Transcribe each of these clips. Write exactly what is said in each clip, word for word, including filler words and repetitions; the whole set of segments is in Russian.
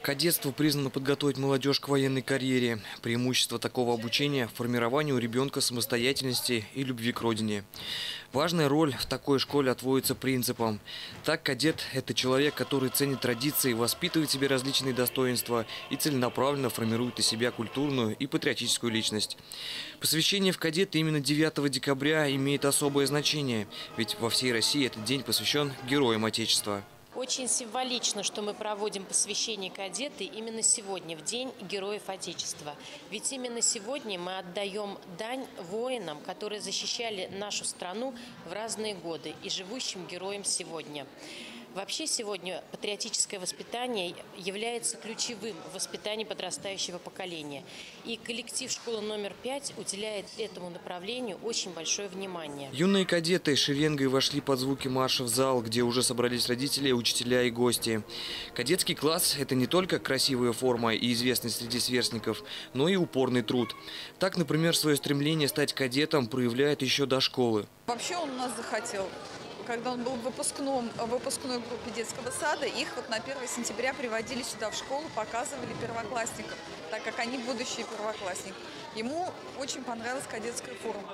Кадетство призвано подготовить молодежь к военной карьере. Преимущество такого обучения – в формировании у ребенка самостоятельности и любви к родине. Важная роль в такой школе отводится принципам. Так, кадет – это человек, который ценит традиции, воспитывает в себе различные достоинства и целенаправленно формирует из себя культурную и патриотическую личность. Посвящение в кадеты именно девятого декабря имеет особое значение, ведь во всей России этот день посвящен героям Отечества. Очень символично, что мы проводим посвящение кадеты именно сегодня, в День Героев Отечества. Ведь именно сегодня мы отдаем дань воинам, которые защищали нашу страну в разные годы, и живущим героям сегодня. Вообще сегодня патриотическое воспитание является ключевым в воспитании подрастающего поколения. И коллектив школы номер пять уделяет этому направлению очень большое внимание. Юные кадеты шеренгой вошли под звуки марша в зал, где уже собрались родители, учителя и гости. Кадетский класс – это не только красивая форма и известность среди сверстников, но и упорный труд. Так, например, свое стремление стать кадетом проявляет еще до школы. Вообще он у нас захотел. Когда он был в выпускном, выпускной группе детского сада, их вот на первое сентября приводили сюда в школу, показывали первоклассникам, так как они будущие первоклассники. Ему очень понравилась кадетская форма.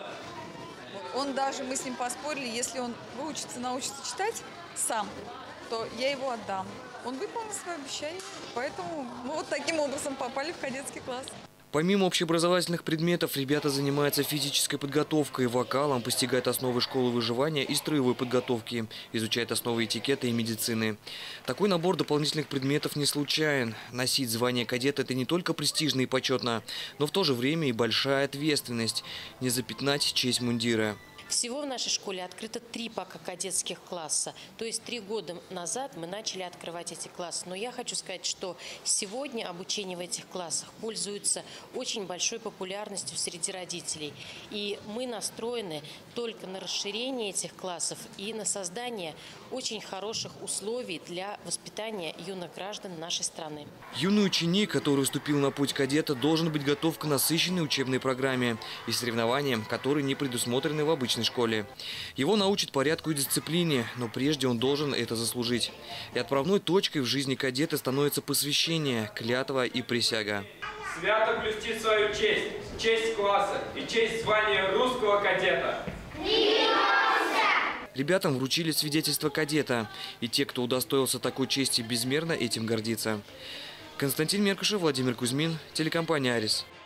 Вот. Он даже, мы с ним поспорили, если он выучится, научится читать сам, то я его отдам. Он выполнил свое обещание, поэтому мы вот таким образом попали в кадетский класс. Помимо общеобразовательных предметов, ребята занимаются физической подготовкой, вокалом, постигают основы школы выживания и строевой подготовки, изучают основы этикета и медицины. Такой набор дополнительных предметов не случайен. Носить звание кадета – это не только престижно и почетно, но в то же время и большая ответственность – не запятнать честь мундира. Всего в нашей школе открыто три пока кадетских класса. То есть три года назад мы начали открывать эти классы. Но я хочу сказать, что сегодня обучение в этих классах пользуется очень большой популярностью среди родителей. И мы настроены только на расширение этих классов и на создание очень хороших условий для воспитания юных граждан нашей страны. Юный ученик, который вступил на путь кадета, должен быть готов к насыщенной учебной программе и соревнованиям, которые не предусмотрены в обычной школе. Его научат порядку и дисциплине, но прежде он должен это заслужить. И отправной точкой в жизни кадета становится посвящение, клятва и присяга. Свято блюсти свою честь, честь класса и честь звания русского кадета. Ребятам вручили свидетельство кадета, и те, кто удостоился такой чести, безмерно этим гордится. Константин Меркушев, Владимир Кузьмин, телекомпания «Арис».